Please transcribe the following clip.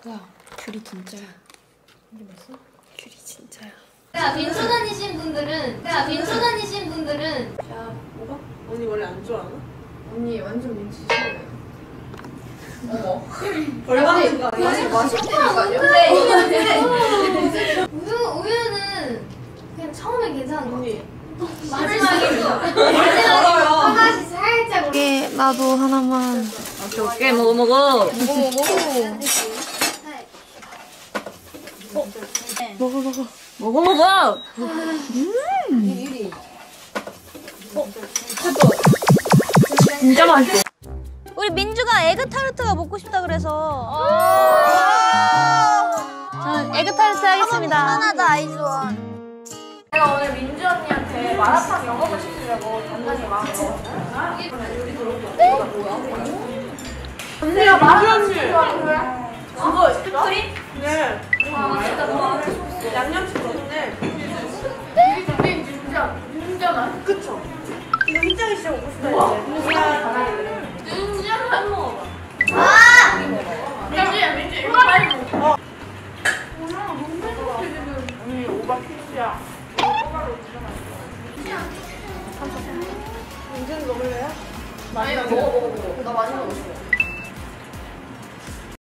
우와, 귤이 진짜야. 이게 맛있어? 귤이 진짜야. 빈초 다니신 분들은 자, 뭐가? 언니 원래 안 좋아하나? 언니 완전 민치 싫어요. 어머. 벌 받는 거 아니야? 맛있다니까요? 우유는 그냥 처음엔 괜찮은 거 같아. 마지막에 하나씩 살짝 이게 나도 하나만. 오케이 먹어. 먹어. 진짜 맛있어. 우리 민주가 에그타르트가 먹고 싶다 그래서 저는 에그타르트 하겠습니다. 하나다 아이즈원. 내가 오늘 민주 언니한테 마라탕 영업을 시키려고 단단히 마음먹었거든. 언니가 마라탕 시키려고 그거 스프링? 네. 양념치 좋은데. 이게 진짜 맛있어. 그쵸? 이거 휘장이 진짜 먹고 싶다 이제. 진짜 잘 먹어봐. 민주 이거 빨리 먹어. 언니 오바 퀴즈야. 민준이 먹을래요? 많이 먹어. 나 많이 먹었어.